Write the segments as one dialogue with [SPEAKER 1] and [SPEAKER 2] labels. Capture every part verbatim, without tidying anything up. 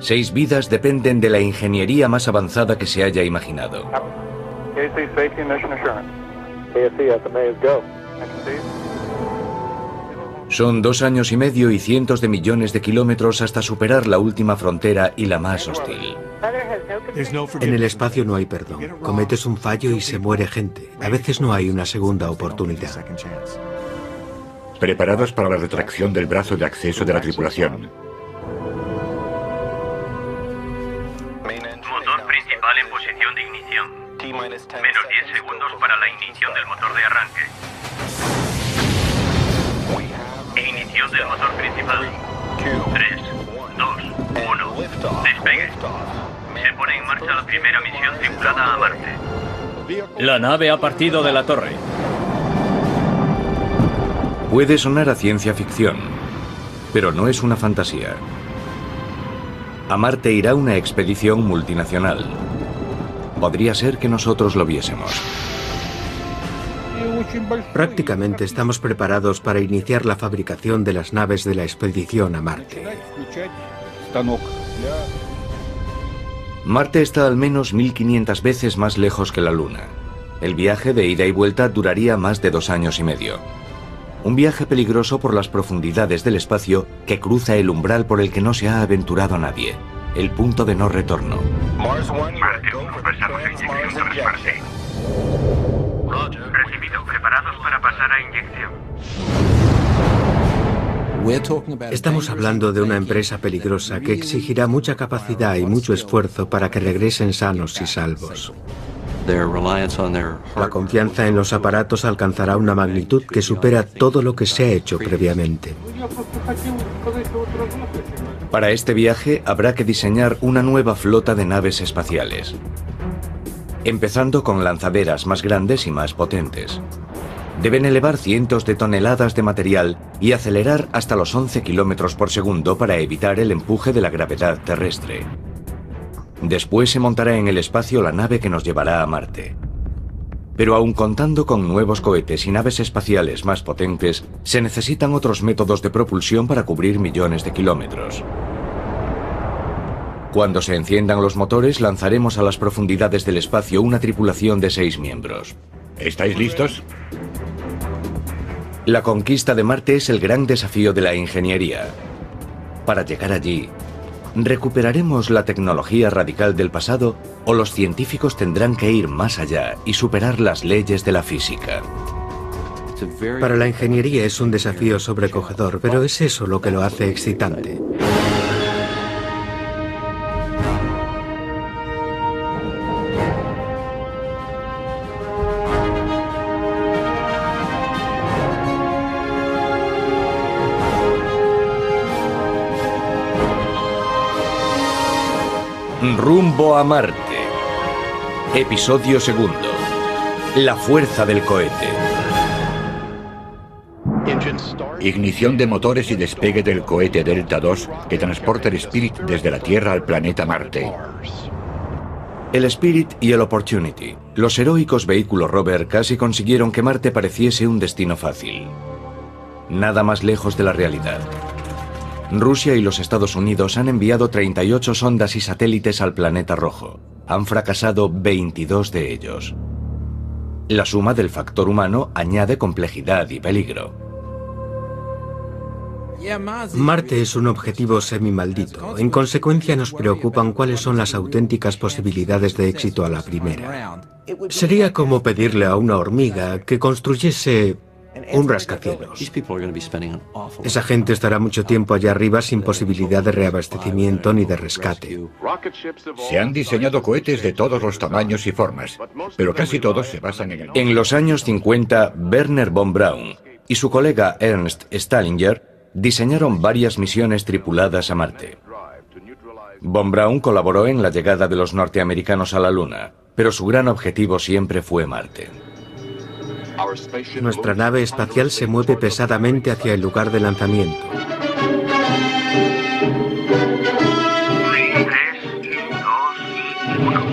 [SPEAKER 1] Seis vidas dependen de la ingeniería más avanzada que se haya imaginado. Son dos años y medio y cientos de millones de kilómetros hasta superar la última frontera y la más hostil.
[SPEAKER 2] En el espacio no hay perdón. Cometes un fallo y se muere gente. A veces no hay una segunda oportunidad.
[SPEAKER 3] Preparados para la retracción del brazo de acceso de la tripulación.
[SPEAKER 4] Motor principal en posición de ignición. Menos diez segundos para la ignición del motor de arranque. Ignición del motor principal. tres, dos, uno. Despegue. Se pone en marcha la primera misión tripulada a Marte.
[SPEAKER 5] La nave ha partido de la torre.
[SPEAKER 1] Puede sonar a ciencia ficción, pero no es una fantasía. A Marte irá una expedición multinacional. Podría ser que nosotros lo viésemos.
[SPEAKER 2] Prácticamente estamos preparados para iniciar la fabricación de las naves de la expedición a Marte.
[SPEAKER 1] Marte está al menos mil quinientas veces más lejos que la Luna. El viaje de ida y vuelta duraría más de dos años y medio. Un viaje peligroso por las profundidades del espacio que cruza el umbral por el que no se ha aventurado nadie, el punto de no retorno.
[SPEAKER 4] Marte uno, pasamos a inyección tras Marte. Recibido, preparados para pasar a inyección.
[SPEAKER 2] Estamos hablando de una empresa peligrosa que exigirá mucha capacidad y mucho esfuerzo para que regresen sanos y salvos. La confianza en los aparatos alcanzará una magnitud que supera todo lo que se ha hecho previamente.
[SPEAKER 1] Para este viaje habrá que diseñar una nueva flota de naves espaciales, empezando con lanzaderas más grandes y más potentes. Deben elevar cientos de toneladas de material y acelerar hasta los once kilómetros por segundo para evitar el empuje de la gravedad terrestre. Después se montará en el espacio la nave que nos llevará a Marte. Pero aun contando con nuevos cohetes y naves espaciales más potentes, se necesitan otros métodos de propulsión para cubrir millones de kilómetros. Cuando se enciendan los motores, lanzaremos a las profundidades del espacio una tripulación de seis miembros.
[SPEAKER 3] ¿Estáis listos?
[SPEAKER 1] La conquista de Marte es el gran desafío de la ingeniería. Para llegar allí, ¿recuperaremos la tecnología radical del pasado o los científicos tendrán que ir más allá y superar las leyes de la física?
[SPEAKER 2] Para la ingeniería es un desafío sobrecogedor, pero es eso lo que lo hace excitante.
[SPEAKER 1] Rumbo a Marte. Episodio segundo. La fuerza del cohete.
[SPEAKER 3] Ignición de motores y despegue del cohete Delta dos que transporta el Spirit desde la Tierra al planeta Marte.
[SPEAKER 1] El Spirit y el Opportunity, los heroicos vehículos rover, casi consiguieron que Marte pareciese un destino fácil. Nada más lejos de la realidad. Rusia y los Estados Unidos han enviado treinta y ocho sondas y satélites al planeta rojo. Han fracasado veintidós de ellos. La suma del factor humano añade complejidad y peligro.
[SPEAKER 2] Marte es un objetivo semi-maldito. En consecuencia, nos preocupan cuáles son las auténticas posibilidades de éxito a la primera. Sería como pedirle a una hormiga que construyese un rascacielos. Esa gente estará mucho tiempo allá arriba sin posibilidad de reabastecimiento ni de rescate.
[SPEAKER 3] Se han diseñado cohetes de todos los tamaños y formas, pero casi todos se basan en el...
[SPEAKER 1] En los años cincuenta, Wernher von Braun y su colega Ernst Stallinger diseñaron varias misiones tripuladas a Marte. Von Braun colaboró en la llegada de los norteamericanos a la Luna, pero su gran objetivo siempre fue Marte.
[SPEAKER 2] Nuestra nave espacial se mueve pesadamente hacia el lugar de lanzamiento.
[SPEAKER 4] tres, dos, uno.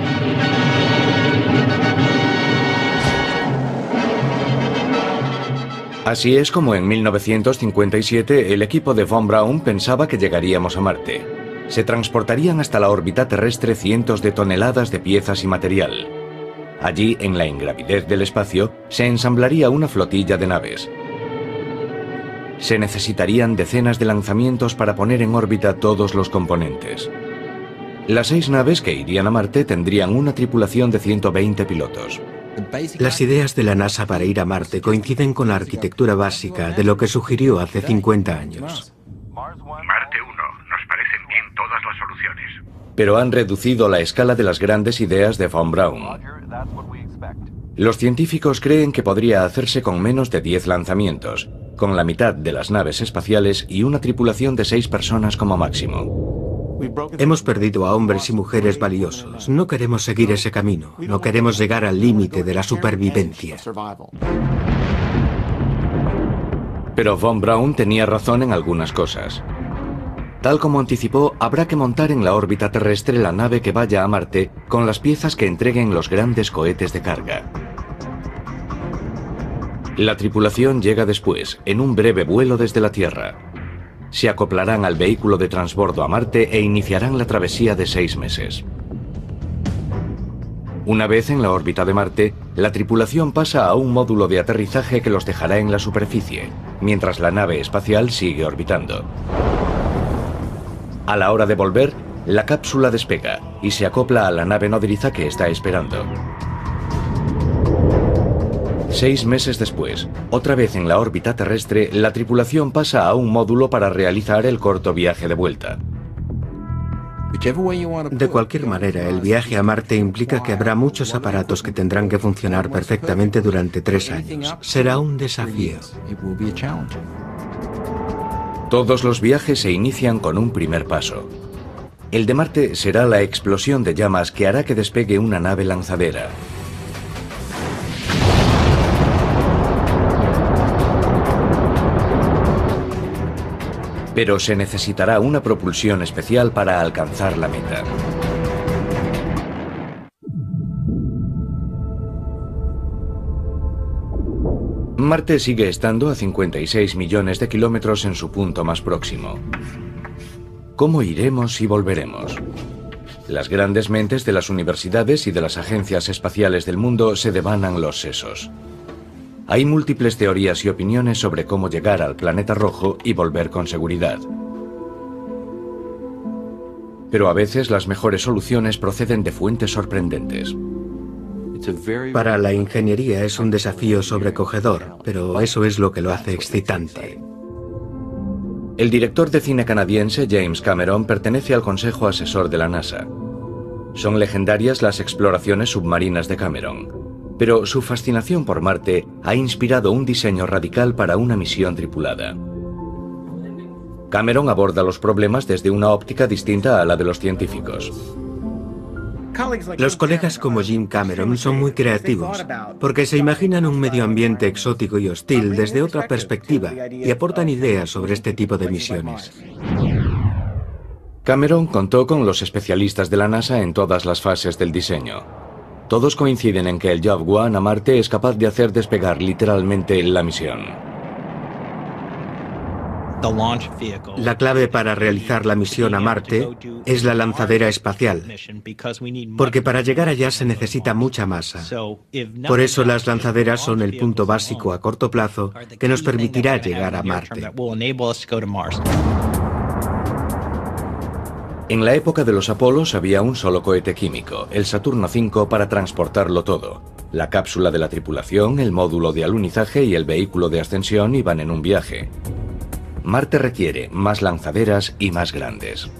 [SPEAKER 1] Así es como en mil novecientos cincuenta y siete el equipo de von Braun pensaba que llegaríamos a Marte. Se transportarían hasta la órbita terrestre cientos de toneladas de piezas y material. Allí, en la ingravidez del espacio, se ensamblaría una flotilla de naves. Se necesitarían decenas de lanzamientos para poner en órbita todos los componentes. Las seis naves que irían a Marte tendrían una tripulación de ciento veinte pilotos.
[SPEAKER 2] Las ideas de la NASA para ir a Marte coinciden con la arquitectura básica de lo que sugirió hace cincuenta años.
[SPEAKER 3] Marte uno, nos parecen bien todas las soluciones.
[SPEAKER 1] Pero han reducido la escala de las grandes ideas de von Braun. Los científicos creen que podría hacerse con menos de diez lanzamientos, con la mitad de las naves espaciales y una tripulación de seis personas como máximo.
[SPEAKER 2] Hemos perdido a hombres y mujeres valiosos. No queremos seguir ese camino. No queremos llegar al límite de la supervivencia.
[SPEAKER 1] Pero von Braun tenía razón en algunas cosas. Tal como anticipó, habrá que montar en la órbita terrestre la nave que vaya a Marte con las piezas que entreguen los grandes cohetes de carga. La tripulación llega después, en un breve vuelo desde la Tierra. Se acoplarán al vehículo de transbordo a Marte e iniciarán la travesía de seis meses. Una vez en la órbita de Marte, la tripulación pasa a un módulo de aterrizaje que los dejará en la superficie, mientras la nave espacial sigue orbitando. A la hora de volver, la cápsula despega y se acopla a la nave nodriza que está esperando. Seis meses después, otra vez en la órbita terrestre, la tripulación pasa a un módulo para realizar el corto viaje de vuelta.
[SPEAKER 2] De cualquier manera, el viaje a Marte implica que habrá muchos aparatos que tendrán que funcionar perfectamente durante tres años. Será un desafío.
[SPEAKER 1] Todos los viajes se inician con un primer paso. El de Marte será la explosión de llamas que hará que despegue una nave lanzadera. Pero se necesitará una propulsión especial para alcanzar la meta. Marte sigue estando a cincuenta y seis millones de kilómetros en su punto más próximo. ¿Cómo iremos y volveremos? Las grandes mentes de las universidades y de las agencias espaciales del mundo se devanan los sesos. Hay múltiples teorías y opiniones sobre cómo llegar al planeta rojo y volver con seguridad. Pero a veces las mejores soluciones proceden de fuentes sorprendentes.
[SPEAKER 2] Para la ingeniería es un desafío sobrecogedor, pero eso es lo que lo hace excitante.
[SPEAKER 1] El director de cine canadiense James Cameron pertenece al Consejo Asesor de la NASA. Son legendarias las exploraciones submarinas de Cameron, pero su fascinación por Marte ha inspirado un diseño radical para una misión tripulada. Cameron aborda los problemas desde una óptica distinta a la de los científicos.
[SPEAKER 2] Los colegas como Jim Cameron son muy creativos, porque se imaginan un medio ambiente exótico y hostil desde otra perspectiva y aportan ideas sobre este tipo de misiones.
[SPEAKER 1] Cameron contó con los especialistas de la NASA en todas las fases del diseño. Todos coinciden en que el Job One a Marte es capaz de hacer despegar literalmente la misión.
[SPEAKER 2] La clave para realizar la misión a Marte es la lanzadera espacial, porque para llegar allá se necesita mucha masa. Por eso las lanzaderas son el punto básico a corto plazo que nos permitirá llegar a Marte.
[SPEAKER 1] En la época de los Apolos había un solo cohete químico, el Saturno cinco, para transportarlo todo. La cápsula de la tripulación, el módulo de alunizaje y el vehículo de ascensión iban en un viaje. Marte requiere más lanzaderas y más grandes.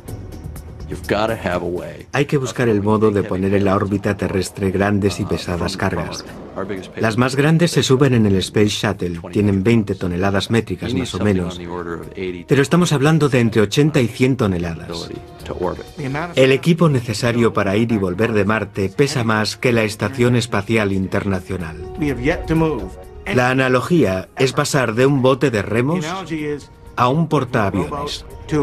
[SPEAKER 2] Hay que buscar el modo de poner en la órbita terrestre grandes y pesadas cargas. Las más grandes se suben en el Space Shuttle, tienen veinte toneladas métricas más o menos, pero estamos hablando de entre ochenta y cien toneladas. El equipo necesario para ir y volver de Marte pesa más que la Estación Espacial Internacional. La analogía es pasar de un bote de remos a un portaaviones.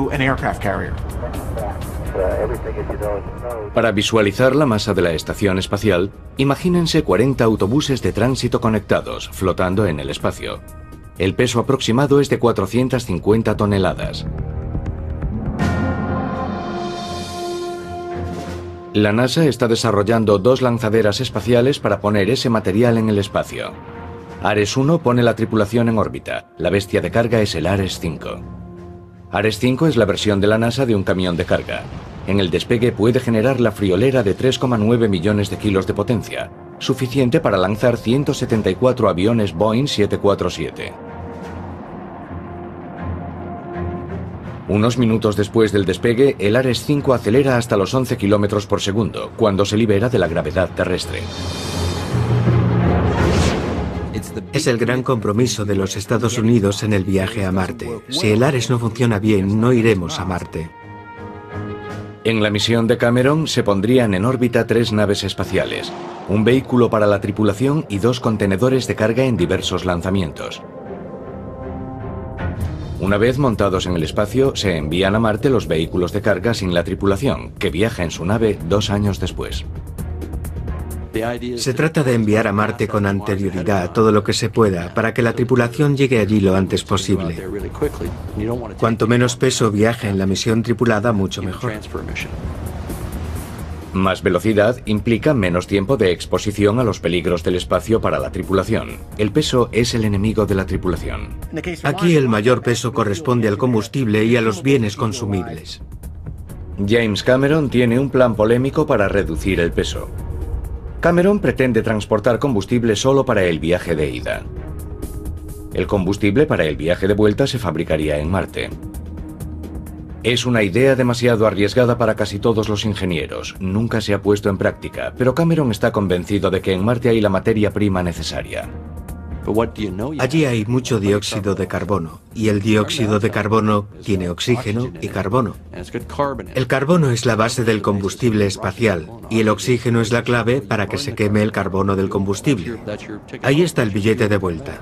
[SPEAKER 1] Para visualizar la masa de la estación espacial, imagínense cuarenta autobuses de tránsito conectados, flotando en el espacio. El peso aproximado es de cuatrocientas cincuenta toneladas. La NASA está desarrollando dos lanzaderas espaciales para poner ese material en el espacio. Ares uno pone la tripulación en órbita. La bestia de carga es el Ares cinco. Ares cinco es la versión de la NASA de un camión de carga. En el despegue puede generar la friolera de tres coma nueve millones de kilos de potencia, suficiente para lanzar ciento setenta y cuatro aviones Boeing siete cuatro siete. Unos minutos después del despegue, el Ares cinco acelera hasta los once kilómetros por segundo, cuando se libera de la gravedad terrestre.
[SPEAKER 2] Es el gran compromiso de los Estados Unidos en el viaje a Marte. Si el Ares no funciona bien, no iremos a Marte.
[SPEAKER 1] En la misión de Cameron se pondrían en órbita tres naves espaciales, un vehículo para la tripulación y dos contenedores de carga en diversos lanzamientos. Una vez montados en el espacio, se envían a Marte los vehículos de carga sin la tripulación, que viaja en su nave dos años después.
[SPEAKER 2] Se trata de enviar a Marte con anterioridad todo lo que se pueda para que la tripulación llegue allí lo antes posible. Cuanto menos peso viaje en la misión tripulada, mucho mejor.
[SPEAKER 1] Más velocidad implica menos tiempo de exposición a los peligros del espacio para la tripulación. El peso es el enemigo de la tripulación.
[SPEAKER 2] Aquí el mayor peso corresponde al combustible y a los bienes consumibles.
[SPEAKER 1] James Cameron tiene un plan polémico para reducir el peso. Cameron pretende transportar combustible solo para el viaje de ida. El combustible para el viaje de vuelta se fabricaría en Marte. Es una idea demasiado arriesgada para casi todos los ingenieros. Nunca se ha puesto en práctica, pero Cameron está convencido de que en Marte hay la materia prima necesaria.
[SPEAKER 2] Allí hay mucho dióxido de carbono, y el dióxido de carbono tiene oxígeno y carbono. El carbono es la base del combustible espacial, y el oxígeno es la clave para que se queme el carbono del combustible. Ahí está el billete de vuelta.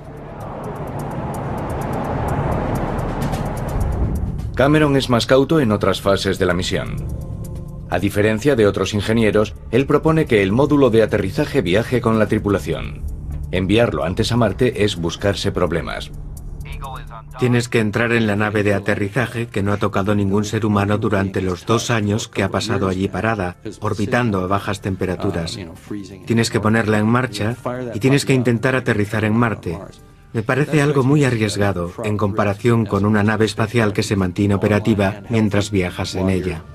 [SPEAKER 1] Cameron es más cauto en otras fases de la misión. A diferencia de otros ingenieros, él propone que el módulo de aterrizaje viaje con la tripulación. Enviarlo antes a Marte es buscarse problemas.
[SPEAKER 2] Tienes que entrar en la nave de aterrizaje que no ha tocado ningún ser humano durante los dos años que ha pasado allí parada, orbitando a bajas temperaturas. Tienes que ponerla en marcha y tienes que intentar aterrizar en Marte. Me parece algo muy arriesgado en comparación con una nave espacial que se mantiene operativa mientras viajas en ella.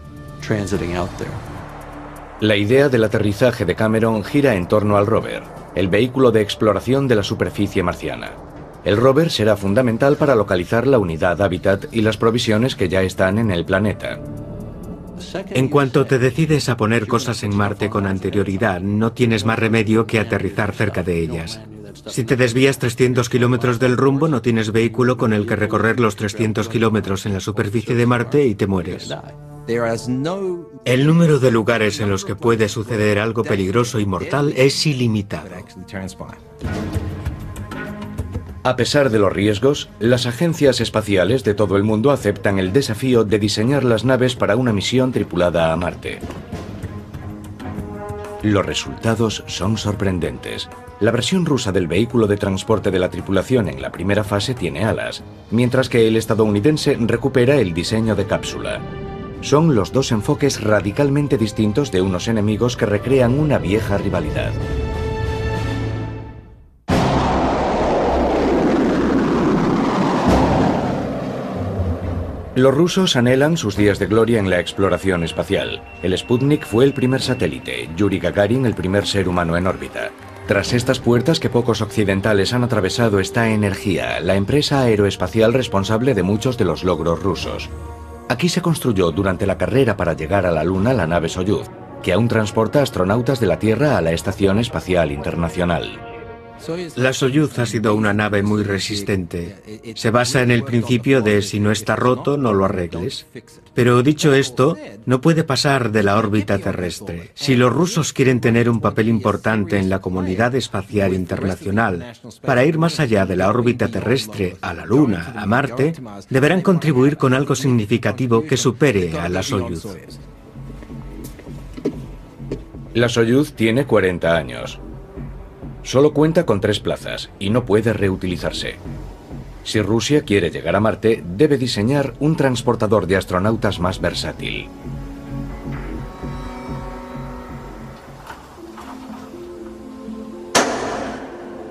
[SPEAKER 1] La idea del aterrizaje de Cameron gira en torno al rover, el vehículo de exploración de la superficie marciana. El rover será fundamental para localizar la unidad hábitat y las provisiones que ya están en el planeta.
[SPEAKER 2] En cuanto te decides a poner cosas en Marte con anterioridad, no tienes más remedio que aterrizar cerca de ellas. Si te desvías trescientos kilómetros del rumbo, no tienes vehículo con el que recorrer los trescientos kilómetros en la superficie de Marte y te mueres. El número de lugares en los que puede suceder algo peligroso y mortal es ilimitado.
[SPEAKER 1] A pesar de los riesgos, las agencias espaciales de todo el mundo aceptan el desafío de diseñar las naves para una misión tripulada a Marte. Los resultados son sorprendentes. La versión rusa del vehículo de transporte de la tripulación en la primera fase tiene alas, mientras que el estadounidense recupera el diseño de cápsula. Son los dos enfoques radicalmente distintos de unos enemigos que recrean una vieja rivalidad. Los rusos anhelan sus días de gloria en la exploración espacial. El Sputnik fue el primer satélite, Yuri Gagarin el primer ser humano en órbita. Tras estas puertas que pocos occidentales han atravesado está Energía, la empresa aeroespacial responsable de muchos de los logros rusos. Aquí se construyó durante la carrera para llegar a la Luna la nave Soyuz, que aún transporta astronautas de la Tierra a la Estación Espacial Internacional.
[SPEAKER 2] La Soyuz ha sido una nave muy resistente. Se basa en el principio de si no está roto, no lo arregles. Pero dicho esto, no puede pasar de la órbita terrestre. Si los rusos quieren tener un papel importante en la comunidad espacial internacional, para ir más allá de la órbita terrestre, a la Luna, a Marte, deberán contribuir con algo significativo que supere a la Soyuz.
[SPEAKER 1] La Soyuz tiene cuarenta años. Solo cuenta con tres plazas y no puede reutilizarse. Si Rusia quiere llegar a Marte, debe diseñar un transportador de astronautas más versátil.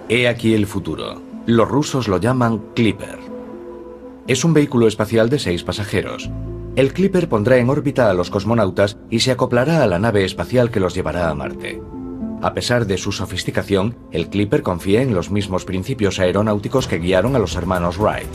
[SPEAKER 1] He aquí el futuro. Los rusos lo llaman Clipper. Es un vehículo espacial de seis pasajeros. El Clipper pondrá en órbita a los cosmonautas y se acoplará a la nave espacial que los llevará a Marte. A pesar de su sofisticación, el Clipper confía en los mismos principios aeronáuticos que guiaron a los hermanos Wright.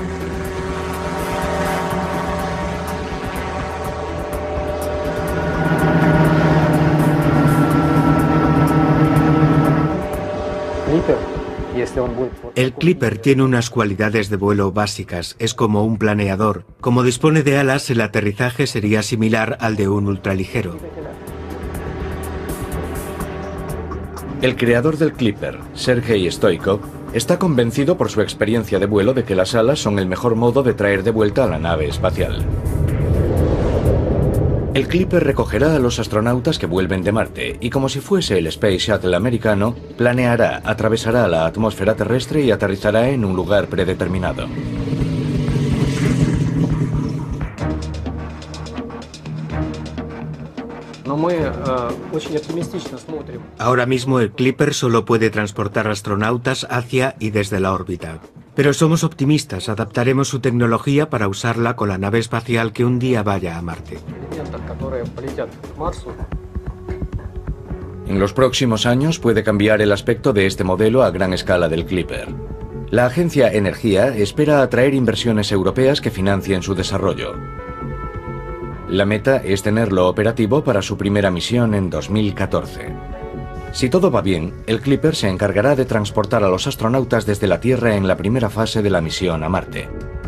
[SPEAKER 2] El Clipper tiene unas cualidades de vuelo básicas, es como un planeador. Como dispone de alas, el aterrizaje sería similar al de un ultraligero.
[SPEAKER 1] El creador del Clipper, Sergei Stoikov, está convencido por su experiencia de vuelo de que las alas son el mejor modo de traer de vuelta a la nave espacial. El Clipper recogerá a los astronautas que vuelven de Marte y, como si fuese el Space Shuttle americano, planeará, atravesará la atmósfera terrestre y aterrizará en un lugar predeterminado.
[SPEAKER 2] Ahora mismo el Clipper solo puede transportar astronautas hacia y desde la órbita. Pero somos optimistas, adaptaremos su tecnología para usarla con la nave espacial que un día vaya a Marte.
[SPEAKER 1] En los próximos años puede cambiar el aspecto de este modelo a gran escala del Clipper. La agencia Energía espera atraer inversiones europeas que financien su desarrollo. La meta es tenerlo operativo para su primera misión en dos mil catorce. Si todo va bien, el Clipper se encargará de transportar a los astronautas desde la Tierra en la primera fase de la misión a Marte.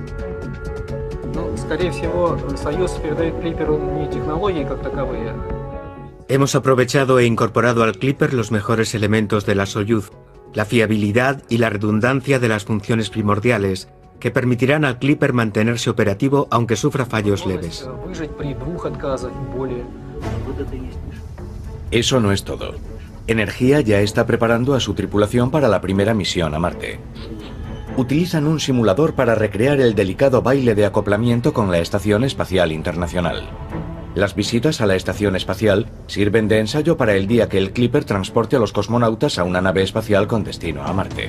[SPEAKER 2] Hemos aprovechado e incorporado al Clipper los mejores elementos de la Soyuz, la fiabilidad y la redundancia de las funciones primordiales, que permitirán al Clipper mantenerse operativo aunque sufra fallos leves.
[SPEAKER 1] Eso no es todo. Energía ya está preparando a su tripulación para la primera misión a Marte. Utilizan un simulador para recrear el delicado baile de acoplamiento con la Estación Espacial Internacional. Las visitas a la Estación Espacial sirven de ensayo para el día que el Clipper transporte a los cosmonautas a una nave espacial con destino a Marte.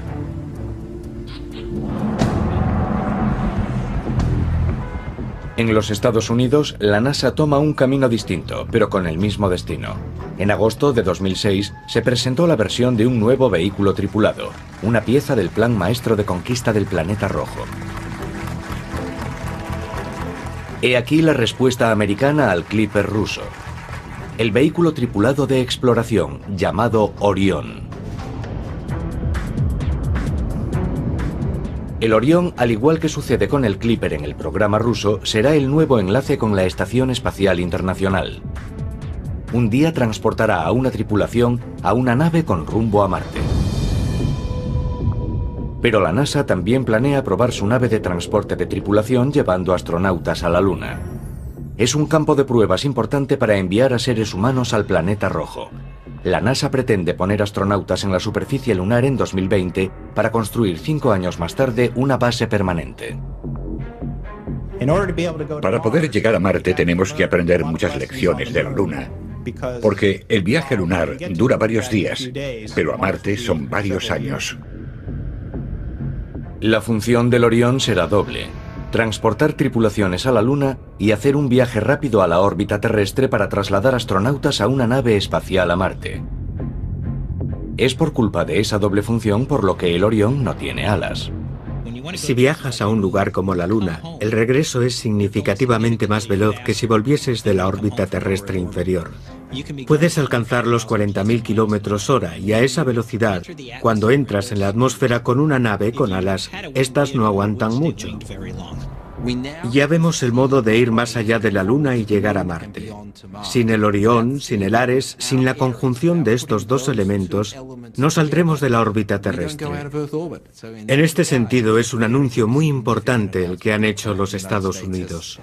[SPEAKER 1] En los Estados Unidos, la NASA toma un camino distinto, pero con el mismo destino. En agosto de dos mil seis se presentó la versión de un nuevo vehículo tripulado, una pieza del plan maestro de conquista del planeta rojo. He aquí la respuesta americana al Clipper ruso. El vehículo tripulado de exploración, llamado Orión. El Orión, al igual que sucede con el Clipper en el programa ruso, será el nuevo enlace con la Estación Espacial Internacional. Un día transportará a una tripulación a una nave con rumbo a Marte. Pero la NASA también planea probar su nave de transporte de tripulación llevando astronautas a la Luna. Es un campo de pruebas importante para enviar a seres humanos al planeta rojo. La NASA pretende poner astronautas en la superficie lunar en dos mil veinte para construir cinco años más tarde una base permanente.
[SPEAKER 3] Para poder llegar a Marte tenemos que aprender muchas lecciones de la Luna, porque el viaje lunar dura varios días, pero a Marte son varios años.
[SPEAKER 1] La función del Orión será doble: transportar tripulaciones a la Luna y hacer un viaje rápido a la órbita terrestre para trasladar astronautas a una nave espacial a Marte. Es por culpa de esa doble función por lo que el Orión no tiene alas.
[SPEAKER 2] Si viajas a un lugar como la Luna, el regreso es significativamente más veloz que si volvieses de la órbita terrestre inferior. Puedes alcanzar los cuarenta mil kilómetros hora y a esa velocidad, cuando entras en la atmósfera con una nave con alas, estas no aguantan mucho. Ya vemos el modo de ir más allá de la Luna y llegar a Marte. Sin el Orión, sin el Ares, sin la conjunción de estos dos elementos, no saldremos de la órbita terrestre. En este sentido, es un anuncio muy importante el que han hecho los Estados Unidos.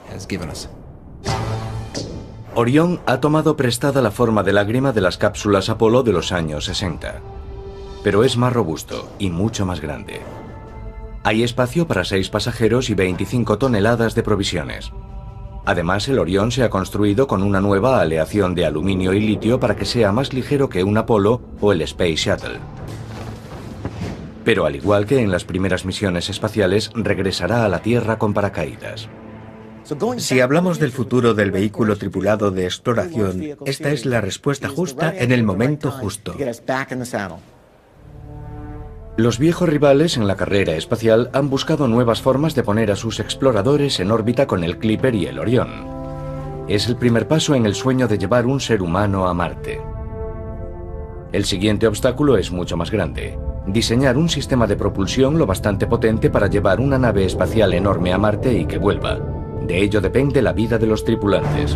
[SPEAKER 1] Orión ha tomado prestada la forma de lágrima de las cápsulas Apolo de los años sesenta. Pero es más robusto y mucho más grande. Hay espacio para seis pasajeros y veinticinco toneladas de provisiones. Además, el Orión se ha construido con una nueva aleación de aluminio y litio para que sea más ligero que un Apolo o el Space Shuttle. Pero al igual que en las primeras misiones espaciales, regresará a la Tierra con paracaídas.
[SPEAKER 2] Si hablamos del futuro del vehículo tripulado de exploración, esta es la respuesta justa en el momento justo.
[SPEAKER 1] Los viejos rivales en la carrera espacial han buscado nuevas formas de poner a sus exploradores en órbita con el Clipper y el Orión. Es el primer paso en el sueño de llevar un ser humano a Marte. El siguiente obstáculo es mucho más grande: diseñar un sistema de propulsión lo bastante potente para llevar una nave espacial enorme a Marte y que vuelva. De ello depende la vida de los tripulantes.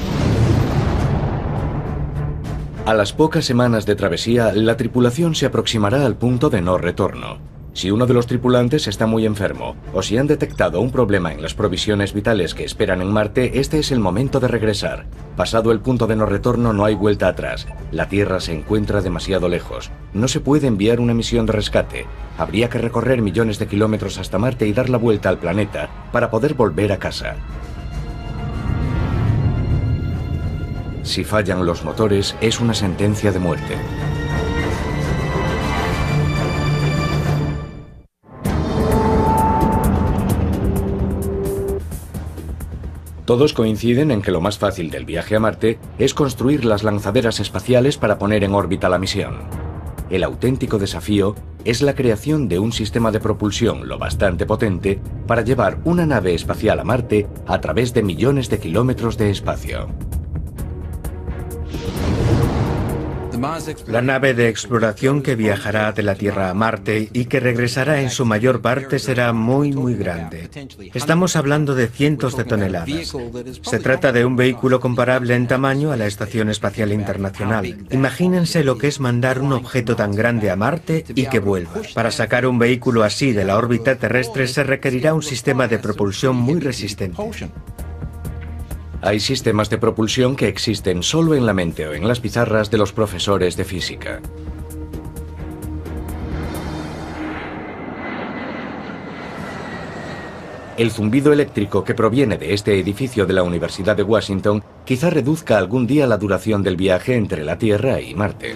[SPEAKER 1] A las pocas semanas de travesía, la tripulación se aproximará al punto de no retorno. Si uno de los tripulantes está muy enfermo, o si han detectado un problema en las provisiones vitales que esperan en Marte, este es el momento de regresar. Pasado el punto de no retorno no hay vuelta atrás. La Tierra se encuentra demasiado lejos. No se puede enviar una misión de rescate. Habría que recorrer millones de kilómetros hasta Marte y dar la vuelta al planeta para poder volver a casa. Si fallan los motores, es una sentencia de muerte. Todos coinciden en que lo más fácil del viaje a Marte es construir las lanzaderas espaciales para poner en órbita la misión. El auténtico desafío es la creación de un sistema de propulsión lo bastante potente para llevar una nave espacial a Marte a través de millones de kilómetros de espacio.
[SPEAKER 2] La nave de exploración que viajará de la Tierra a Marte y que regresará en su mayor parte será muy muy grande. Estamos hablando de cientos de toneladas. Se trata de un vehículo comparable en tamaño a la Estación Espacial Internacional. Imagínense lo que es mandar un objeto tan grande a Marte y que vuelva. Para sacar un vehículo así de la órbita terrestre se requerirá un sistema de propulsión muy resistente.
[SPEAKER 1] Hay sistemas de propulsión que existen solo en la mente o en las pizarras de los profesores de física. El zumbido eléctrico que proviene de este edificio de la Universidad de Washington quizá reduzca algún día la duración del viaje entre la Tierra y Marte.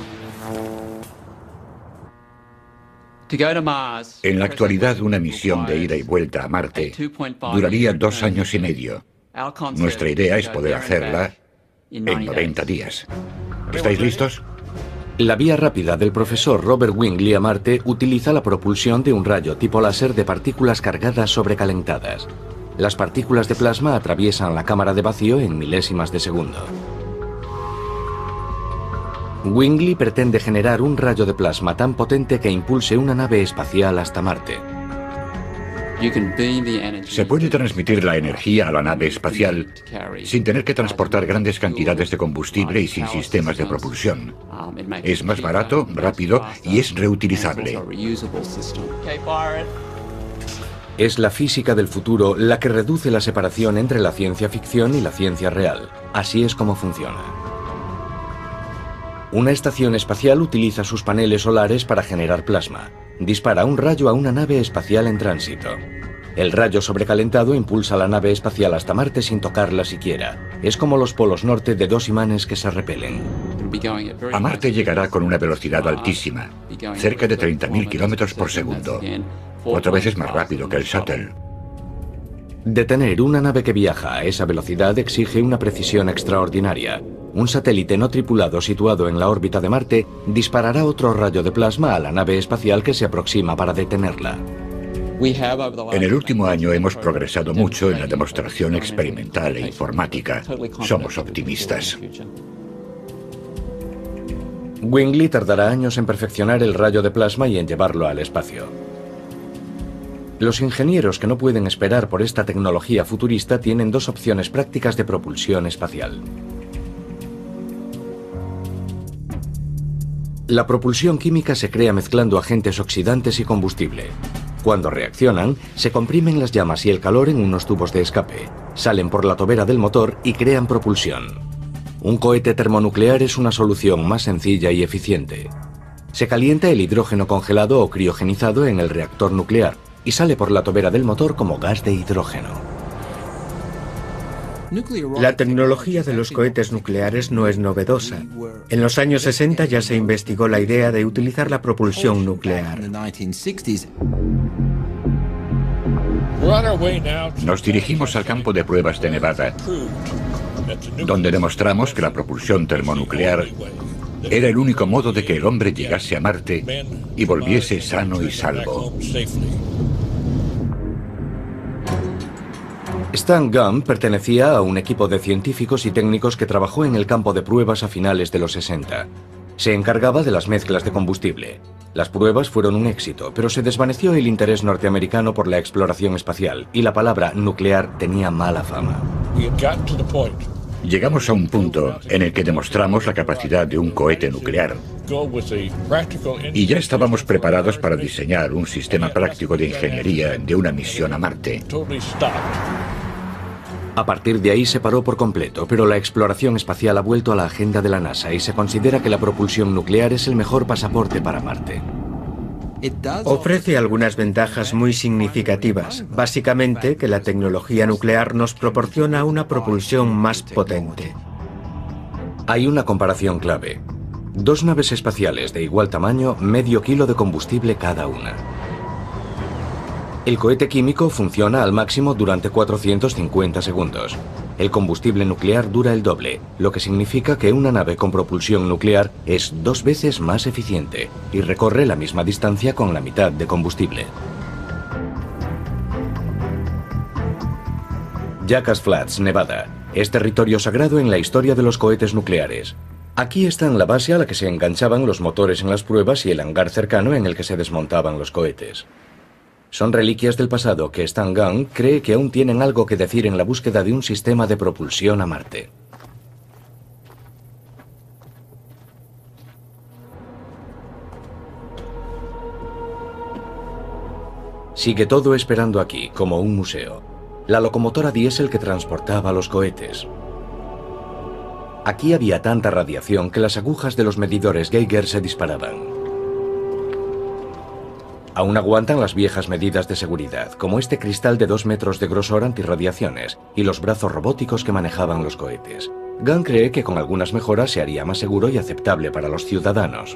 [SPEAKER 3] En la actualidad, una misión de ida y vuelta a Marte duraría dos años y medio. Nuestra idea es poder hacerla en noventa días. ¿Estáis listos?
[SPEAKER 1] La vía rápida del profesor Robert Wingley a Marte utiliza la propulsión de un rayo tipo láser de partículas cargadas sobrecalentadas. Las partículas de plasma atraviesan la cámara de vacío en milésimas de segundo. Wingley pretende generar un rayo de plasma tan potente que impulse una nave espacial hasta Marte.
[SPEAKER 3] Se puede transmitir la energía a la nave espacial sin tener que transportar grandes cantidades de combustible y sin sistemas de propulsión. Es más barato, rápido y es reutilizable.
[SPEAKER 1] Es la física del futuro la que reduce la separación entre la ciencia ficción y la ciencia real. Así es como funciona. Una estación espacial utiliza sus paneles solares para generar plasma. Dispara un rayo a una nave espacial en tránsito. El rayo sobrecalentado impulsa la nave espacial hasta Marte sin tocarla siquiera. Es como los polos norte de dos imanes que se repelen.
[SPEAKER 3] A Marte llegará con una velocidad altísima, cerca de treinta mil kilómetros por segundo, cuatro veces más rápido que el Shuttle.
[SPEAKER 1] Detener una nave que viaja a esa velocidad exige una precisión extraordinaria. Un satélite no tripulado situado en la órbita de Marte disparará otro rayo de plasma a la nave espacial que se aproxima para detenerla.
[SPEAKER 3] En el último año hemos progresado mucho en la demostración experimental e informática. Somos optimistas.
[SPEAKER 1] Wingley tardará años en perfeccionar el rayo de plasma y en llevarlo al espacio. Los ingenieros que no pueden esperar por esta tecnología futurista tienen dos opciones prácticas de propulsión espacial. La propulsión química se crea mezclando agentes oxidantes y combustible. Cuando reaccionan, se comprimen las llamas y el calor en unos tubos de escape, salen por la tobera del motor y crean propulsión. Un cohete termonuclear es una solución más sencilla y eficiente. Se calienta el hidrógeno congelado o criogenizado en el reactor nuclear y sale por la tobera del motor como gas de hidrógeno.
[SPEAKER 2] La tecnología de los cohetes nucleares no es novedosa. En los años sesenta ya se investigó la idea de utilizar la propulsión nuclear.
[SPEAKER 3] Nos dirigimos al campo de pruebas de Nevada, donde demostramos que la propulsión termonuclear era el único modo de que el hombre llegase a Marte y volviese sano y salvo.
[SPEAKER 1] Stan Gunn pertenecía a un equipo de científicos y técnicos que trabajó en el campo de pruebas a finales de los sesenta. Se encargaba de las mezclas de combustible. Las pruebas fueron un éxito, pero se desvaneció el interés norteamericano por la exploración espacial y la palabra nuclear tenía mala fama.
[SPEAKER 3] Llegamos a un punto en el que demostramos la capacidad de un cohete nuclear y ya estábamos preparados para diseñar un sistema práctico de ingeniería de una misión a Marte.
[SPEAKER 1] A partir de ahí se paró por completo, pero la exploración espacial ha vuelto a la agenda de la NASA y se considera que la propulsión nuclear es el mejor pasaporte para Marte.
[SPEAKER 2] Ofrece algunas ventajas muy significativas, básicamente que la tecnología nuclear nos proporciona una propulsión más potente.
[SPEAKER 1] Hay una comparación clave. Dos naves espaciales de igual tamaño, medio kilo de combustible cada una. El cohete químico funciona al máximo durante cuatrocientos cincuenta segundos. El combustible nuclear dura el doble, lo que significa que una nave con propulsión nuclear es dos veces más eficiente y recorre la misma distancia con la mitad de combustible. Jackass Flats, Nevada, es territorio sagrado en la historia de los cohetes nucleares. Aquí están la base a la que se enganchaban los motores en las pruebas y el hangar cercano en el que se desmontaban los cohetes. Son reliquias del pasado que Stan Gunn cree que aún tienen algo que decir en la búsqueda de un sistema de propulsión a Marte. Sigue todo esperando aquí, como un museo. La locomotora diésel que transportaba los cohetes. Aquí había tanta radiación que las agujas de los medidores Geiger se disparaban. Aún aguantan las viejas medidas de seguridad, como este cristal de dos metros de grosor antirradiaciones y los brazos robóticos que manejaban los cohetes. Gunn cree que con algunas mejoras se haría más seguro y aceptable para los ciudadanos.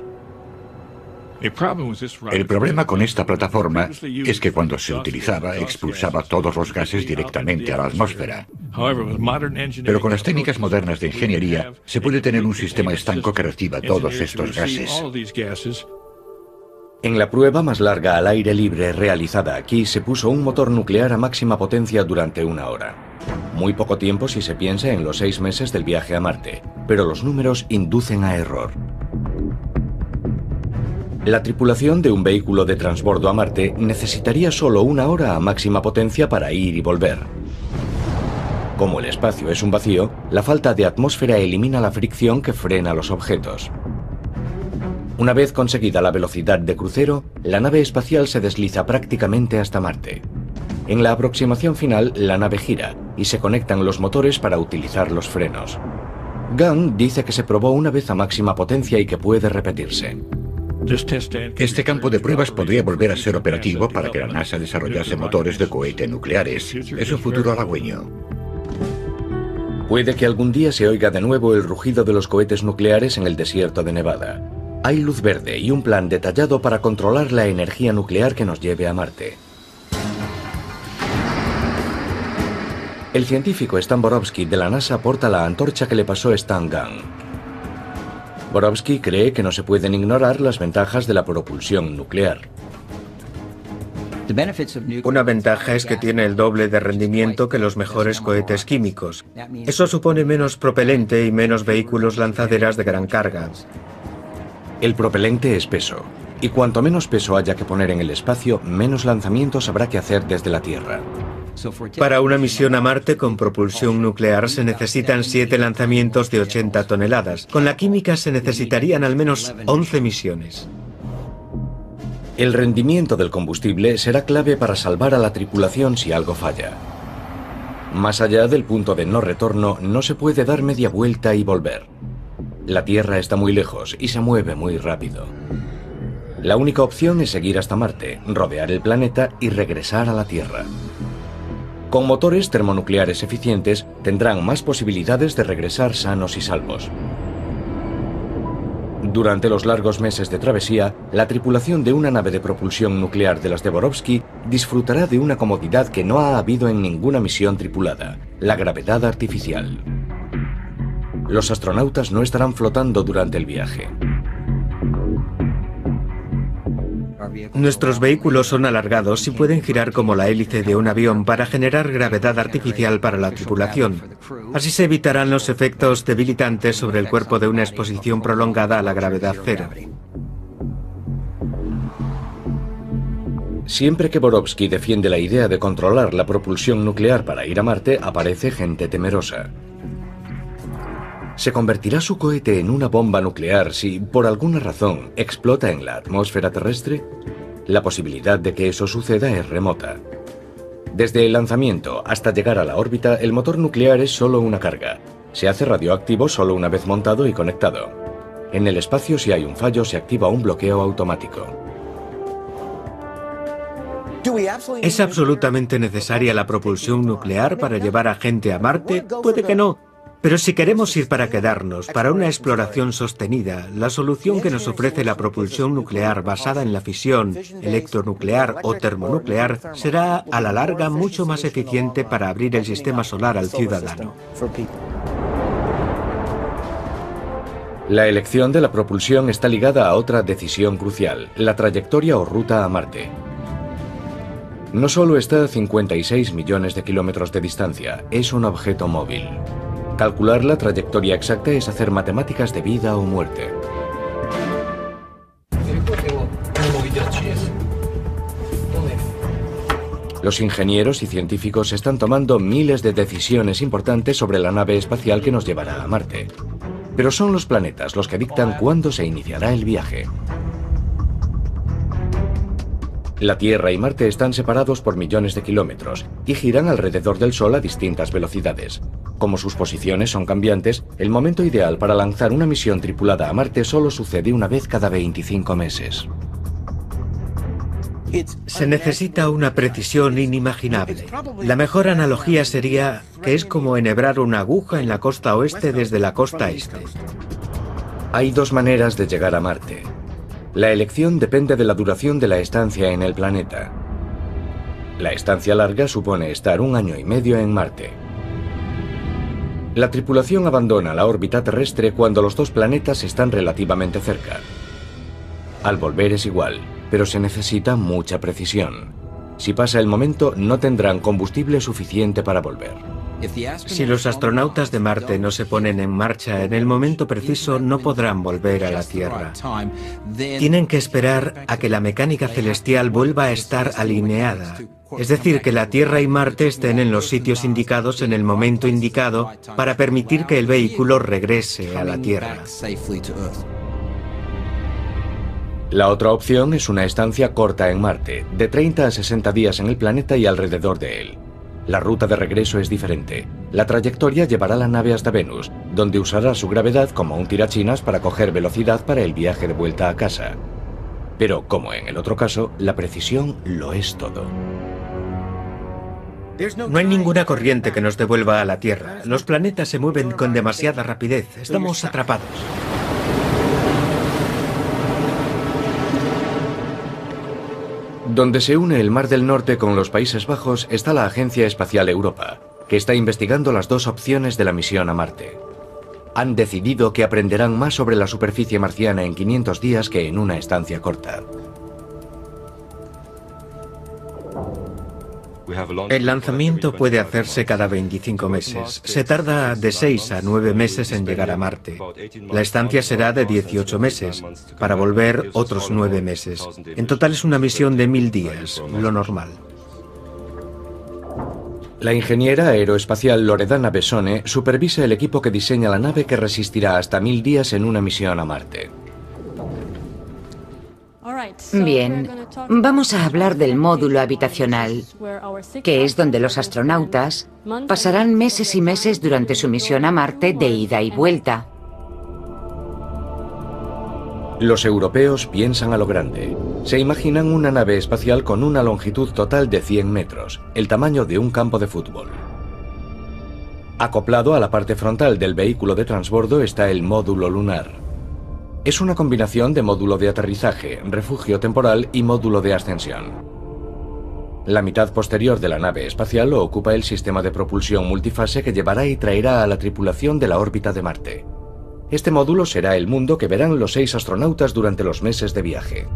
[SPEAKER 3] El problema con esta plataforma es que cuando se utilizaba expulsaba todos los gases directamente a la atmósfera. Pero con las técnicas modernas de ingeniería se puede tener un sistema estanco que reciba todos estos gases.
[SPEAKER 1] En la prueba más larga al aire libre realizada aquí se puso un motor nuclear a máxima potencia durante una hora. Muy poco tiempo si se piensa en los seis meses del viaje a Marte, pero los números inducen a error. La tripulación de un vehículo de transbordo a Marte necesitaría solo una hora a máxima potencia para ir y volver. Como el espacio es un vacío, la falta de atmósfera elimina la fricción que frena los objetos. Una vez conseguida la velocidad de crucero, la nave espacial se desliza prácticamente hasta Marte. En la aproximación final, la nave gira y se conectan los motores para utilizar los frenos. Gunn dice que se probó una vez a máxima potencia y que puede repetirse.
[SPEAKER 3] Este campo de pruebas podría volver a ser operativo para que la NASA desarrollase motores de cohete nucleares. Es un futuro halagüeño.
[SPEAKER 1] Puede que algún día se oiga de nuevo el rugido de los cohetes nucleares en el desierto de Nevada. Hay luz verde y un plan detallado para controlar la energía nuclear que nos lleve a Marte. El científico Stan Borowski de la NASA porta la antorcha que le pasó Stan Gunn. Borowski cree que no se pueden ignorar las ventajas de la propulsión nuclear.
[SPEAKER 2] Una ventaja es que tiene el doble de rendimiento que los mejores cohetes químicos. Eso supone menos propelente y menos vehículos lanzaderas de gran carga.
[SPEAKER 1] El propelente es peso, y cuanto menos peso haya que poner en el espacio, menos lanzamientos habrá que hacer desde la Tierra.
[SPEAKER 2] Para una misión a Marte con propulsión nuclear se necesitan siete lanzamientos de ochenta toneladas. Con la química se necesitarían al menos once misiones.
[SPEAKER 1] El rendimiento del combustible será clave para salvar a la tripulación si algo falla. Más allá del punto de no retorno, no se puede dar media vuelta y volver. La Tierra está muy lejos y se mueve muy rápido. La única opción es seguir hasta Marte, rodear el planeta y regresar a la Tierra. Con motores termonucleares eficientes tendrán más posibilidades de regresar sanos y salvos. Durante los largos meses de travesía, la tripulación de una nave de propulsión nuclear de las de Borovsky disfrutará de una comodidad que no ha habido en ninguna misión tripulada: la gravedad artificial. Los astronautas no estarán flotando durante el viaje.
[SPEAKER 2] Nuestros vehículos son alargados y pueden girar como la hélice de un avión para generar gravedad artificial para la tripulación. Así se evitarán los efectos debilitantes sobre el cuerpo de una exposición prolongada a la gravedad cero.
[SPEAKER 1] Siempre que Borovsky defiende la idea de controlar la propulsión nuclear para ir a Marte, aparece gente temerosa. ¿Se convertirá su cohete en una bomba nuclear si, por alguna razón, explota en la atmósfera terrestre? La posibilidad de que eso suceda es remota. Desde el lanzamiento hasta llegar a la órbita, el motor nuclear es solo una carga. Se hace radioactivo solo una vez montado y conectado. En el espacio, si hay un fallo, se activa un bloqueo automático.
[SPEAKER 2] ¿Es absolutamente necesaria la propulsión nuclear para llevar a gente a Marte? Puede que no. Pero si queremos ir para quedarnos, para una exploración sostenida, la solución que nos ofrece la propulsión nuclear basada en la fisión, electronuclear o termonuclear será a la larga mucho más eficiente para abrir el sistema solar al ciudadano.
[SPEAKER 1] La elección de la propulsión está ligada a otra decisión crucial: la trayectoria o ruta a Marte. No solo está a cincuenta y seis millones de kilómetros de distancia, es un objeto móvil. Calcular la trayectoria exacta es hacer matemáticas de vida o muerte. Los ingenieros y científicos están tomando miles de decisiones importantes sobre la nave espacial que nos llevará a Marte. Pero son los planetas los que dictan cuándo se iniciará el viaje. La Tierra y Marte están separados por millones de kilómetros y giran alrededor del Sol a distintas velocidades. Como sus posiciones son cambiantes, el momento ideal para lanzar una misión tripulada a Marte solo sucede una vez cada veinticinco meses.
[SPEAKER 2] Se necesita una precisión inimaginable. La mejor analogía sería que es como enhebrar una aguja en la costa oeste desde la costa este.
[SPEAKER 1] Hay dos maneras de llegar a Marte. La elección depende de la duración de la estancia en el planeta. La estancia larga supone estar un año y medio en Marte. La tripulación abandona la órbita terrestre cuando los dos planetas están relativamente cerca. Al volver es igual, pero se necesita mucha precisión. Si pasa el momento, no tendrán combustible suficiente para volver.
[SPEAKER 2] Si los astronautas de Marte no se ponen en marcha en el momento preciso, no podrán volver a la Tierra. Tienen que esperar a que la mecánica celestial vuelva a estar alineada. Es decir, que la Tierra y Marte estén en los sitios indicados en el momento indicado para permitir que el vehículo regrese a la Tierra.
[SPEAKER 1] La otra opción es una estancia corta en Marte, de treinta a sesenta días en el planeta y alrededor de él. La ruta de regreso es diferente. La trayectoria llevará la nave hasta Venus, donde usará su gravedad como un tirachinas para coger velocidad para el viaje de vuelta a casa. Pero, como en el otro caso, la precisión lo es todo.
[SPEAKER 2] No hay ninguna corriente que nos devuelva a la Tierra. Los planetas se mueven con demasiada rapidez. Estamos atrapados.
[SPEAKER 1] Donde se une el Mar del Norte con los Países Bajos está la Agencia Espacial Europa, que está investigando las dos opciones de la misión a Marte. Han decidido que aprenderán más sobre la superficie marciana en quinientos días que en una estancia corta.
[SPEAKER 2] El lanzamiento puede hacerse cada veinticinco meses. Se tarda de seis a nueve meses en llegar a Marte. La estancia será de dieciocho meses, para volver otros nueve meses. En total es una misión de mil días, lo normal.
[SPEAKER 1] La ingeniera aeroespacial Loredana Bessone supervisa el equipo que diseña la nave que resistirá hasta mil días en una misión a Marte.
[SPEAKER 6] Bien, vamos a hablar del módulo habitacional, que es donde los astronautas pasarán meses y meses durante su misión a Marte de ida y vuelta.
[SPEAKER 1] Los europeos piensan a lo grande. Se imaginan una nave espacial con una longitud total de cien metros, el tamaño de un campo de fútbol. Acoplado a la parte frontal del vehículo de transbordo está el módulo lunar. Es una combinación de módulo de aterrizaje, refugio temporal y módulo de ascensión. La mitad posterior de la nave espacial lo ocupa el sistema de propulsión multifase que llevará y traerá a la tripulación de la órbita de Marte. Este módulo será el mundo que verán los seis astronautas durante los meses de viaje.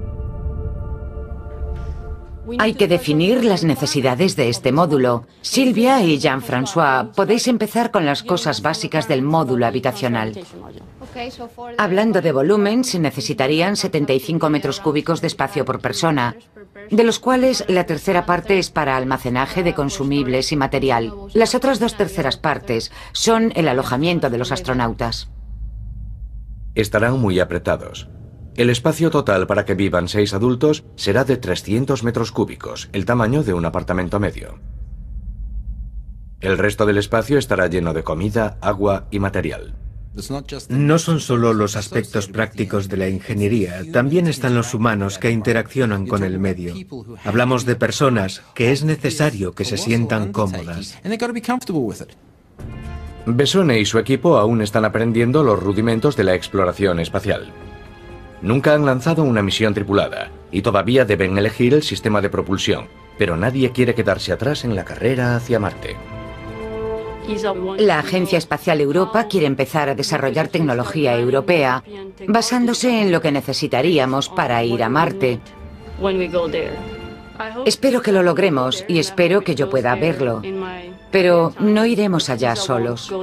[SPEAKER 6] Hay que definir las necesidades de este módulo. Silvia y Jean-François, podéis empezar con las cosas básicas del módulo habitacional. Hablando de volumen, se necesitarían setenta y cinco metros cúbicos de espacio por persona, de los cuales la tercera parte es para almacenaje de consumibles y material. Las otras dos terceras partes son el alojamiento de los astronautas.
[SPEAKER 1] Estarán muy apretados. El espacio total para que vivan seis adultos será de trescientos metros cúbicos, el tamaño de un apartamento medio. El resto del espacio estará lleno de comida, agua y material.
[SPEAKER 2] No son solo los aspectos prácticos de la ingeniería, también están los humanos que interaccionan con el medio. Hablamos de personas que es necesario que se sientan cómodas.
[SPEAKER 1] Bessone y su equipo aún están aprendiendo los rudimentos de la exploración espacial. Nunca han lanzado una misión tripulada y todavía deben elegir el sistema de propulsión, pero nadie quiere quedarse atrás en la carrera hacia Marte.
[SPEAKER 6] La Agencia Espacial Europa quiere empezar a desarrollar tecnología europea basándose en lo que necesitaríamos para ir a Marte. Espero que lo logremos y espero que yo pueda verlo, pero no iremos allá solos.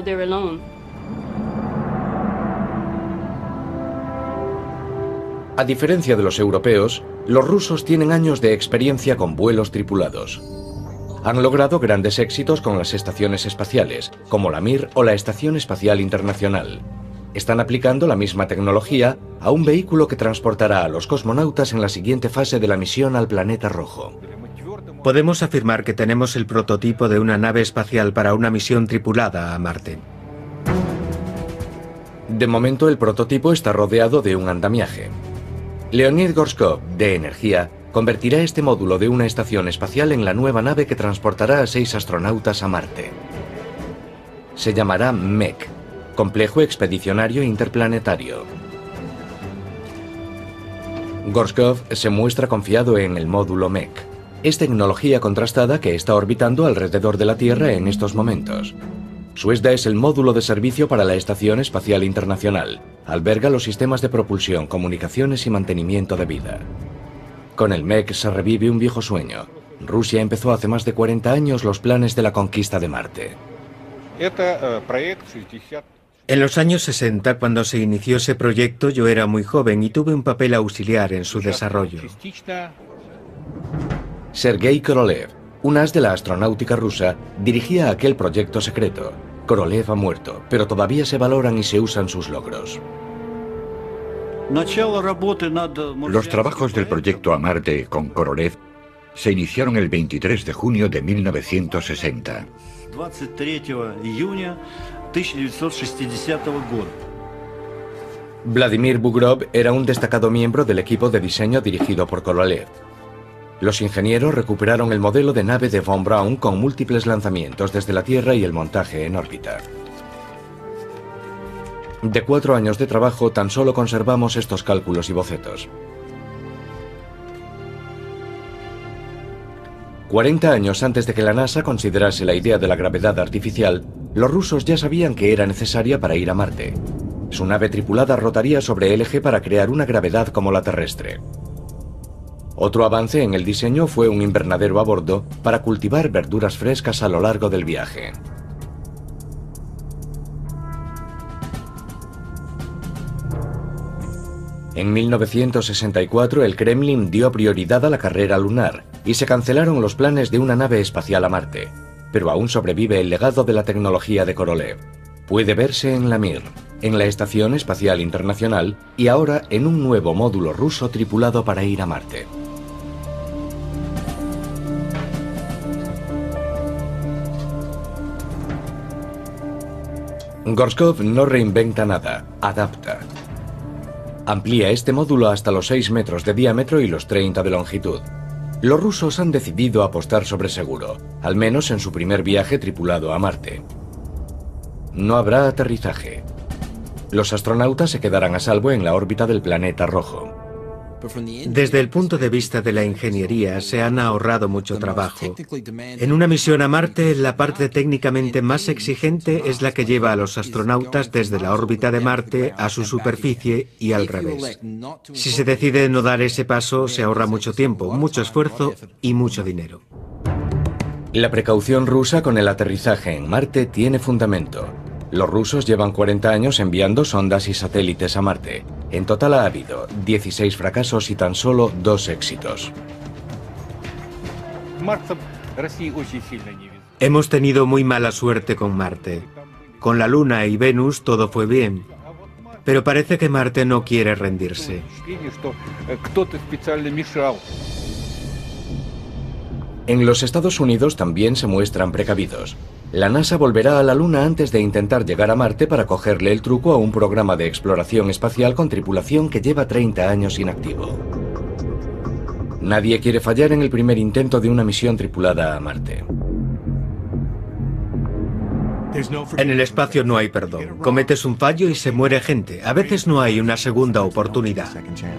[SPEAKER 1] A diferencia de los europeos, los rusos tienen años de experiencia con vuelos tripulados. Han logrado grandes éxitos con las estaciones espaciales, como la Mir o la Estación Espacial Internacional. Están aplicando la misma tecnología a un vehículo que transportará a los cosmonautas en la siguiente fase de la misión al planeta rojo.
[SPEAKER 2] Podemos afirmar que tenemos el prototipo de una nave espacial para una misión tripulada a Marte.
[SPEAKER 1] De momento, el prototipo está rodeado de un andamiaje. Leonid Gorshkov, de Energía, convertirá este módulo de una estación espacial en la nueva nave que transportará a seis astronautas a Marte. Se llamará M E C, Complejo Expedicionario Interplanetario. Gorshkov se muestra confiado en el módulo M E C. Es tecnología contrastada que está orbitando alrededor de la Tierra en estos momentos. Suezda es el módulo de servicio para la Estación Espacial Internacional. Alberga los sistemas de propulsión, comunicaciones y mantenimiento de vida. Con el M E C se revive un viejo sueño. Rusia empezó hace más de cuarenta años los planes de la conquista de Marte.
[SPEAKER 2] En los años sesenta, cuando se inició ese proyecto, yo era muy joven y tuve un papel auxiliar en su desarrollo.
[SPEAKER 1] Sergei Korolev, un as de la astronáutica rusa, dirigía aquel proyecto secreto. Korolev ha muerto, pero todavía se valoran y se usan sus logros.
[SPEAKER 3] Los trabajos del proyecto a Marte con Korolev se iniciaron el veintitrés de junio de mil novecientos sesenta.
[SPEAKER 1] Vladimir Bugrov era un destacado miembro del equipo de diseño dirigido por Korolev. Los ingenieros recuperaron el modelo de nave de von Braun con múltiples lanzamientos desde la Tierra y el montaje en órbita. De cuatro años de trabajo, tan solo conservamos estos cálculos y bocetos. cuarenta años antes de que la NASA considerase la idea de la gravedad artificial, los rusos ya sabían que era necesaria para ir a Marte. Su nave tripulada rotaría sobre el eje para crear una gravedad como la terrestre. Otro avance en el diseño fue un invernadero a bordo para cultivar verduras frescas a lo largo del viaje. En mil novecientos sesenta y cuatro, el Kremlin dio prioridad a la carrera lunar y se cancelaron los planes de una nave espacial a Marte. Pero aún sobrevive el legado de la tecnología de Korolev. Puede verse en la Mir, en la Estación Espacial Internacional y ahora en un nuevo módulo ruso tripulado para ir a Marte. Gorshkov no reinventa nada, adapta. amplía este módulo hasta los seis metros de diámetro y los treinta de longitud. Los rusos han decidido apostar sobre seguro, al menos en su primer viaje tripulado a Marte. No habrá aterrizaje. Los astronautas se quedarán a salvo en la órbita del planeta rojo.
[SPEAKER 2] Desde el punto de vista de la ingeniería, se han ahorrado mucho trabajo. En una misión a Marte, la parte técnicamente más exigente es la que lleva a los astronautas desde la órbita de Marte a su superficie y al revés. Si se decide no dar ese paso, se ahorra mucho tiempo, mucho esfuerzo y mucho dinero.
[SPEAKER 1] La precaución rusa con el aterrizaje en Marte tiene fundamento. Los rusos llevan cuarenta años enviando sondas y satélites a Marte. En total ha habido dieciséis fracasos y tan solo dos éxitos.
[SPEAKER 2] Hemos tenido muy mala suerte con Marte. Con la Luna y Venus todo fue bien. Pero parece que Marte no quiere rendirse.
[SPEAKER 1] En los Estados Unidos también se muestran precavidos. La NASA volverá a la Luna antes de intentar llegar a Marte para cogerle el truco a un programa de exploración espacial con tripulación que lleva treinta años inactivo. Nadie quiere fallar en el primer intento de una misión tripulada a Marte.
[SPEAKER 2] En el espacio no hay perdón. Cometes un fallo y se muere gente. A veces no hay una segunda oportunidad.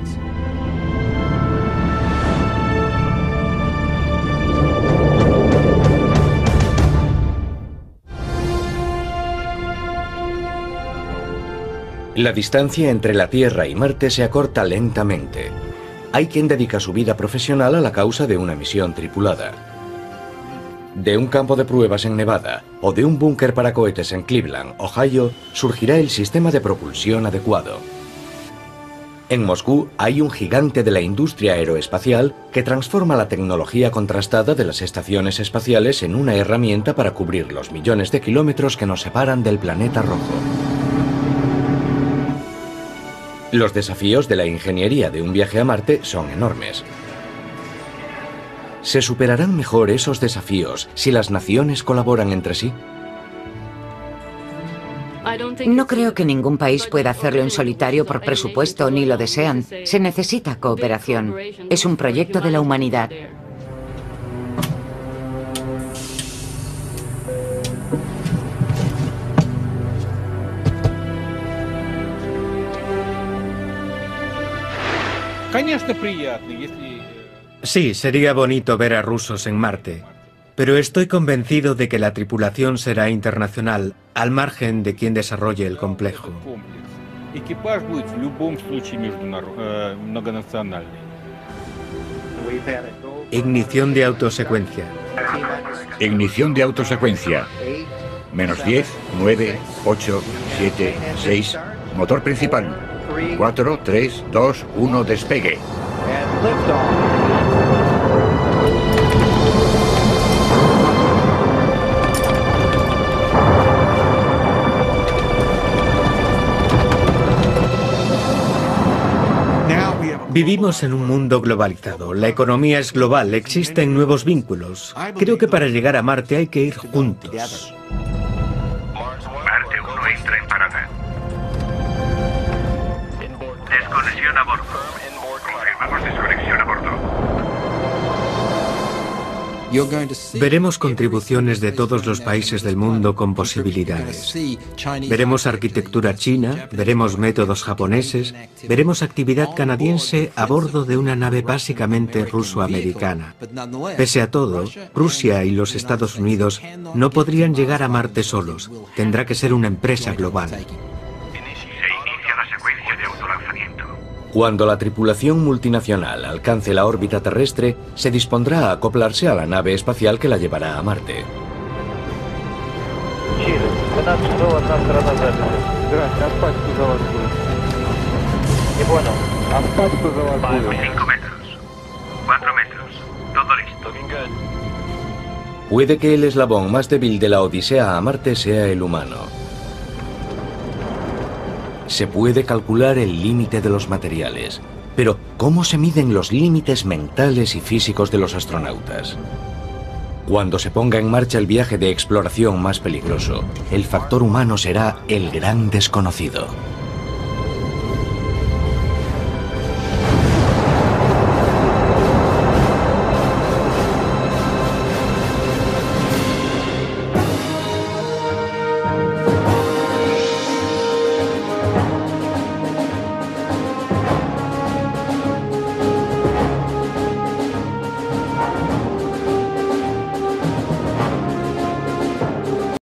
[SPEAKER 1] La distancia entre la Tierra y Marte se acorta lentamente. Hay quien dedica su vida profesional a la causa de una misión tripulada. De un campo de pruebas en Nevada o de un búnker para cohetes en Cleveland, Ohio, surgirá el sistema de propulsión adecuado. En Moscú hay un gigante de la industria aeroespacial que transforma la tecnología contrastada de las estaciones espaciales en una herramienta para cubrir los millones de kilómetros que nos separan del planeta rojo. Los desafíos de la ingeniería de un viaje a Marte son enormes. ¿Se superarán mejor esos desafíos si las naciones colaboran entre sí?
[SPEAKER 6] No creo que ningún país pueda hacerlo en solitario por presupuesto, ni lo desean. Se necesita cooperación. Es un proyecto de la humanidad.
[SPEAKER 2] Sí, sería bonito ver a rusos en Marte, pero estoy convencido de que la tripulación será internacional, al margen de quien desarrolle el complejo. Ignición de autosecuencia.
[SPEAKER 3] Ignición de autosecuencia. Menos diez, nueve, ocho, siete, seis. Motor principal. cuatro, tres, dos, uno, despegue.
[SPEAKER 2] Vivimos en un mundo globalizado. La economía es global, existen nuevos vínculos. Creo que para llegar a Marte hay que ir juntos.
[SPEAKER 4] Marte uno entra en parada. Desconexión a bordo. Confirmamos desconexión a bordo.
[SPEAKER 2] Veremos contribuciones de todos los países del mundo con posibilidades. Veremos arquitectura china, veremos métodos japoneses, veremos actividad canadiense a bordo de una nave básicamente ruso-americana. Pese a todo, Rusia y los Estados Unidos no podrían llegar a Marte solos. Tendrá que ser una empresa global.
[SPEAKER 1] Cuando la tripulación multinacional alcance la órbita terrestre, se dispondrá a acoplarse a la nave espacial que la llevará a Marte.
[SPEAKER 4] cinco metros. cuatro metros. Todo listo.
[SPEAKER 1] Puede que el eslabón más débil de la odisea a Marte sea el humano. Se puede calcular el límite de los materiales, pero ¿cómo se miden los límites mentales y físicos de los astronautas? Cuando se ponga en marcha el viaje de exploración más peligroso, el factor humano será el gran desconocido.